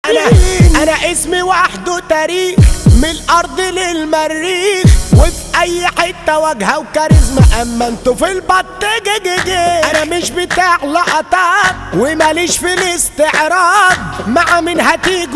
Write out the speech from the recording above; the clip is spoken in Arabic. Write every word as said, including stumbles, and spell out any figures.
انا انا اسمي وحده تاريخ، من الارض للمريخ، وفي اي حته واجهه وكاريزما، اما انتوا في البط جيجيجي. انا مش بتاع لقطات وماليش في الاستعراض، مع مين هتيجوا